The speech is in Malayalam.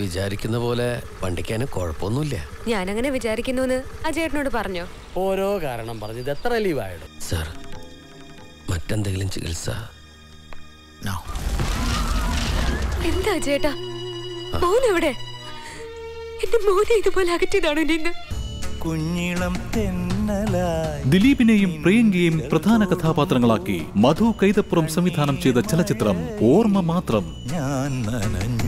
വിചാരിക്കുന്ന പോലെ വണ്ടിക്കാന് കുഴപ്പമൊന്നുമില്ല. ഞാനങ്ങനെ വിചാരിക്കുന്നു ആ ചേട്ടനോട് പറഞ്ഞോ? ഓരോ കാരണം പറഞ്ഞത് എത്ര ലീവായിടും സാർ? മറ്റെന്തെങ്കിലും ചികിത്സ? എന്താ ചേട്ടാ? മോനെവിടെ? എന്റെ മോനെ ഇതുപോലെ അകറ്റിയതാണോ നിന്ന്? കുഞ്ഞിളം തെന്നലായി ദിലീപിനെയും പ്രിയങ്കയെയും പ്രധാന കഥാപാത്രങ്ങളാക്കി മധു കൈതപ്പുറം സംവിധാനം ചെയ്ത ചലച്ചിത്രം ഓർമ്മ മാത്രം. ഞാൻ നനഞ്ഞു